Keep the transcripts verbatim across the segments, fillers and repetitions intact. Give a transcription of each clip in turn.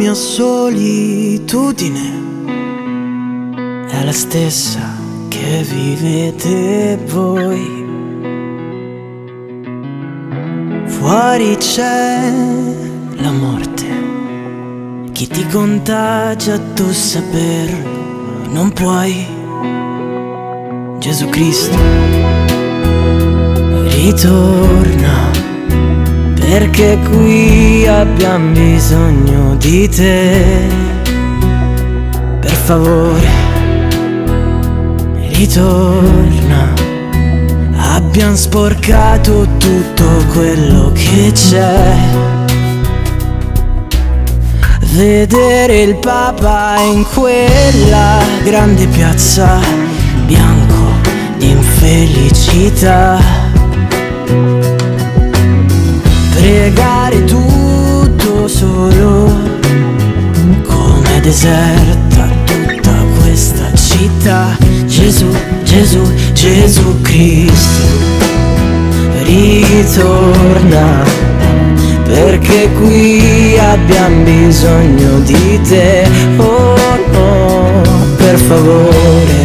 mia solitudine è la stessa che vivete voi. Fuori c'è la morte, chi ti contagia tu saperlo non puoi. Gesù Cristo ritorna, perché qui abbiamo bisogno di te. Per favore ritorna, abbiamo sporcato tutto quello che c'è. Vedere il Papa in quella grande piazza, bianco di infelicità, pregare tutto solo, come deserta tutta questa città. Gesù, Gesù, Gesù Cristo ritorna, perché qui abbiamo bisogno di te. Oh no, per favore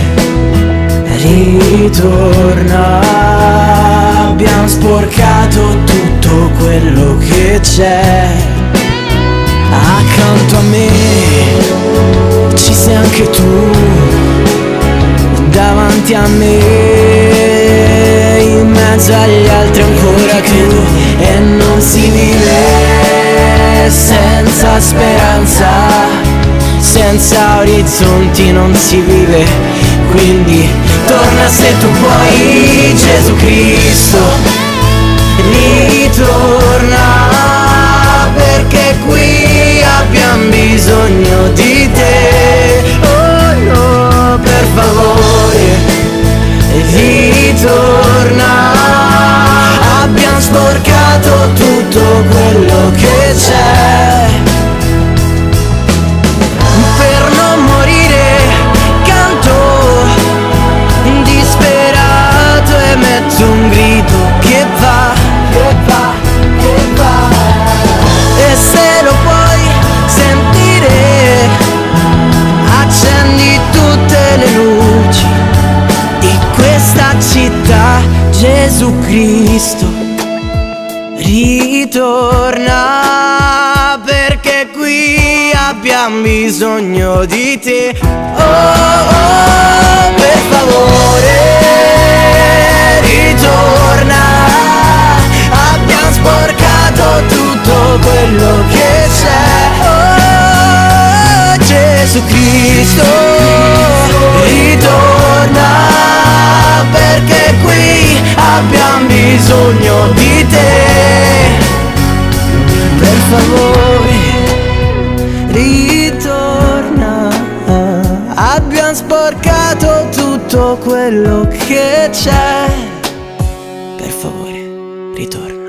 ritorna, abbiamo sporcato tutto quello che c'è. Accanto a me ci sei anche tu, davanti a me, in mezzo agli altri ancora credo, e non si vive senza speranza, senza orizzonti non si vive. Quindi torna se tu puoi, Gesù Cristo ritorna, perché qui abbiamo bisogno di te. Oh no, per favore ritorna, abbiamo sporcato tutto quello che c'è. Per non morire canto disperato e metto un grido che va, che va, che va. E se lo puoi sentire, accendi tutte le luci di questa città. Gesù Cristo ritorna, perché qui abbiamo bisogno di te. Oh, oh, per favore ritorna, abbiamo sporcato tutto quello che c'è. Oh, Gesù Cristo ritorna, perché qui abbiamo bisogno di te. Per favore ritorna, abbiamo sporcato tutto quello che c'è. Per favore ritorna.